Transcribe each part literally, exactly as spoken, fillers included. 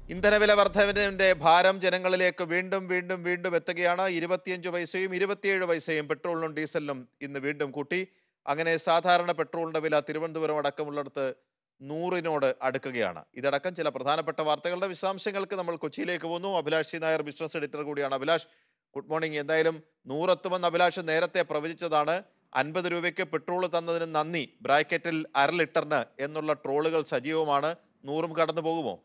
ഇന്ധനവില വർധനവിന്റെ ഭാരം ജനങ്ങളിലേക്ക് വീണ്ടും വീണ്ടും വീണ്ടും എത്തുകയാണ്. ഇരുപത്തിയഞ്ച് പൈസയും ഇരുപത്തിയേഴ് പൈസയും പെട്രോളിനും ഡീസലിനും ഇന്ന് വീണ്ടും കൂട്ടി. അങ്ങനെ സാധാരണ പെട്രോളിന്റെ വില തിരുവനന്തപുരം അടക്കമുള്ളിടത്ത് നൂറിനോട് അടുക്കുകയാണ്. ഇതടക്കം ചില പ്രധാനപ്പെട്ട വാർത്തകളുടെ വിശദാംശങ്ങൾക്ക് നമ്മൾ കൊച്ചിയിലേക്ക് പോകുന്നു. Abhilash C Nair business editor കൂടിയാണ്. Abhilash, good morning. എന്തായാലും നൂറെത്തുമെന്ന് അഭിലാഷ് നേരത്തെ പ്രവചിച്ചതാണ്. അൻപത് രൂപയ്ക്ക് പെട്രോൾ തന്നതിന് നന്ദി, ബ്രാക്കറ്റിൽ അര ലിറ്ററിന് എന്നുള്ള ട്രോളുകൾ സജീവമാണ്. നൂറും കടന്നു പോകുമോ?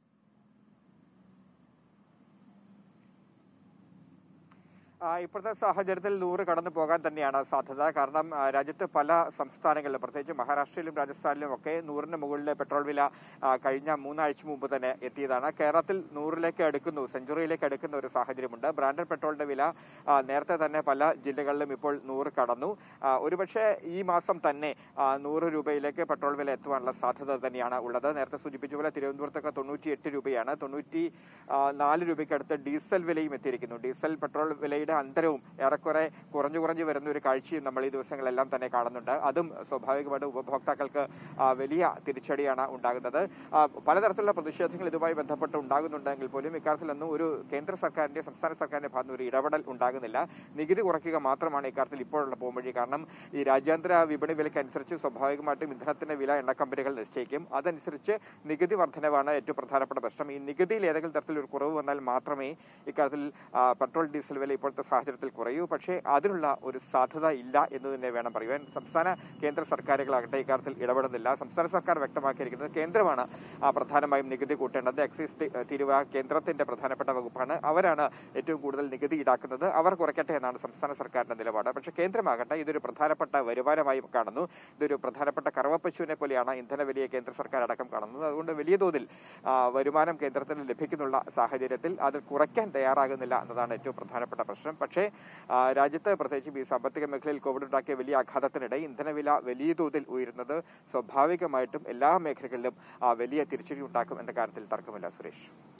ഇപ്പോഴത്തെ സാഹചര്യത്തിൽ നൂറ് കടന്നു പോകാൻ തന്നെയാണ് സാധ്യത. കാരണം രാജ്യത്ത് പല സംസ്ഥാനങ്ങളിലും, പ്രത്യേകിച്ച് മഹാരാഷ്ട്രയിലും രാജസ്ഥാനിലും ഒക്കെ നൂറിന് മുകളിലെ പെട്രോൾ വില കഴിഞ്ഞ മൂന്നാഴ്ച മുമ്പ് തന്നെ എത്തിയതാണ്. കേരളത്തിൽ നൂറിലേക്ക് അടുക്കുന്നു, സെഞ്ചുറിയിലേക്ക് അടുക്കുന്ന ഒരു സാഹചര്യമുണ്ട്. ബ്രാൻഡഡ് പെട്രോളിന്റെ വില നേരത്തെ തന്നെ പല ജില്ലകളിലും ഇപ്പോൾ നൂറ് കടന്നു. ഒരുപക്ഷെ ഈ മാസം തന്നെ നൂറ് രൂപയിലേക്ക് പെട്രോൾ വില എത്തുവാനുള്ള സാധ്യത തന്നെയാണ് ഉള്ളത്. നേരത്തെ സൂചിപ്പിച്ച പോലെ തിരുവനന്തപുരത്തൊക്കെ തൊണ്ണൂറ്റി എട്ട് രൂപയാണ്. തൊണ്ണൂറ്റി നാല് രൂപയ്ക്ക് അടുത്ത് ഡീസൽ വിലയും എത്തിയിരിക്കുന്നു. ഡീസൽ പെട്രോൾ വിലയുടെ അന്തരവും ഏറെക്കുറെ കുറഞ്ഞു കുറഞ്ഞു വരുന്ന ഒരു കാഴ്ചയും നമ്മൾ ഈ ദിവസങ്ങളെല്ലാം തന്നെ കാണുന്നുണ്ട്. അതും സ്വാഭാവികമായിട്ടും ഉപഭോക്താക്കൾക്ക് വലിയ തിരിച്ചടിയാണ് ഉണ്ടാകുന്നത്. പലതരത്തിലുള്ള പ്രതിഷേധങ്ങൾ ഇതുമായി ബന്ധപ്പെട്ട് ഉണ്ടാകുന്നുണ്ടെങ്കിൽ പോലും ഇക്കാര്യത്തിലൊന്നും ഒരു കേന്ദ്ര സർക്കാരിന്റെ സംസ്ഥാന സർക്കാരിന്റെ ഭാഗത്ത് ഒരു ഇടപെടൽ ഉണ്ടാകുന്നില്ല. നികുതി കുറയ്ക്കുക മാത്രമാണ് ഇക്കാര്യത്തിൽ ഇപ്പോഴുള്ള പോംവഴി. കാരണം ഈ രാജ്യാന്തര വിപണി വിലയ്ക്കനുസരിച്ച് സ്വാഭാവികമായിട്ടും ഇന്ധനത്തിന്റെ വില എണ്ണ കമ്പനികൾ നിശ്ചയിക്കും. അതനുസരിച്ച് നികുതി വർധനവാണ് ഏറ്റവും പ്രധാനപ്പെട്ട പ്രശ്നം. ഈ നികുതിയിൽ ഏതെങ്കിലും തരത്തിലൊരു കുറവ് വന്നാൽ മാത്രമേ ഇക്കാര്യത്തിൽ പെട്രോൾ ഡീസൽ വില ഇപ്പോൾ സാഹചര്യത്തിൽ കുറയൂ. പക്ഷേ അതിനുള്ള ഒരു സാധ്യത ഇല്ല എന്ന് തന്നെ വേണം പറയുവാൻ. സംസ്ഥാന കേന്ദ്ര സർക്കാരുകളാകട്ടെ ഇക്കാര്യത്തിൽ ഇടപെടുന്നില്ല. സംസ്ഥാന സർക്കാർ വ്യക്തമാക്കിയിരിക്കുന്നത് കേന്ദ്രമാണ് പ്രധാനമായും നികുതി കൂട്ടേണ്ടത്. എക്സൈസ് തീരുവ കേന്ദ്രത്തിന്റെ പ്രധാനപ്പെട്ട വകുപ്പാണ്. അവരാണ് ഏറ്റവും കൂടുതൽ നികുതി ഈടാക്കുന്നത്. അവർ കുറയ്ക്കട്ടെ എന്നാണ് സംസ്ഥാന സർക്കാരിന്റെ നിലപാട്. പക്ഷേ കേന്ദ്രമാകട്ടെ ഇതൊരു പ്രധാനപ്പെട്ട വരുമാനമായി കാണുന്നു. ഇതൊരു പ്രധാനപ്പെട്ട കറവപ്പശുവിനെ പോലെയാണ് ഇന്ധനവിലയെ കേന്ദ്ര സർക്കാർ അടക്കം കാണുന്നത്. അതുകൊണ്ട് വലിയ തോതിൽ വരുമാനം കേന്ദ്രത്തിന് ലഭിക്കുന്നുള്ള സാഹചര്യത്തിൽ അത് കുറയ്ക്കാൻ തയ്യാറാകുന്നില്ല എന്നതാണ് ഏറ്റവും പ്രധാനപ്പെട്ട പ്രശ്നം. പക്ഷേ രാജ്യത്ത് പ്രത്യേകിച്ച് ഈ സാമ്പത്തിക മേഖലയിൽ കോവിഡ് ഉണ്ടാക്കിയ വലിയ ആഘാതത്തിനിടെ ഇന്ധനവില വലിയ തോതിൽ ഉയരുന്നത് സ്വാഭാവികമായിട്ടും എല്ലാ മേഖലകളിലും വലിയ തിരിച്ചടി ഉണ്ടാക്കും എന്ന കാര്യത്തിൽ തർക്കമില്ല. സുരേഷ്.